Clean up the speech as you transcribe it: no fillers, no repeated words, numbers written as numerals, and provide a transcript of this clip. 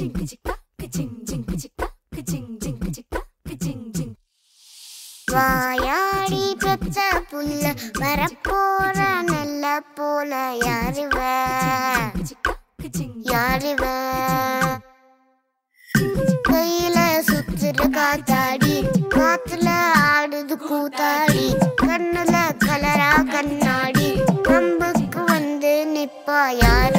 வாயாடி பெத்த புள்ள வரப்போற நல்ல போல யாருவ யாருவ கையில சுத்துற காத்தாடி காத்துல ஆடுது கூத்தாடி கண்ணுல கலரா கண்ணாடி கம்புக்கு வந்து நிப்பா யாரு